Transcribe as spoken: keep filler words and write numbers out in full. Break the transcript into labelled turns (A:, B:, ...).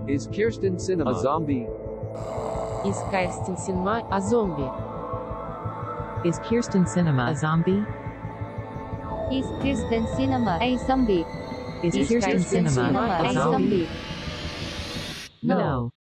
A: Is Kyrsten Sinema a zombie?
B: Is Kyrsten Sinema a zombie?
C: Is Kyrsten Sinema a zombie?
D: Is Kyrsten Sinema a zombie?
C: Is Kyrsten Sinema a zombie? No.